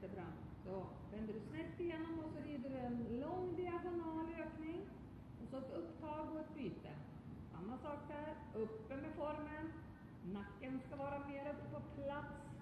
jättebra. Då vänder du snett igenom och så rider du en lång diagonal ökning. Och så ett upptag och ett byte. Samma sak där, uppe med formen. Nacken ska vara mer uppe på plats.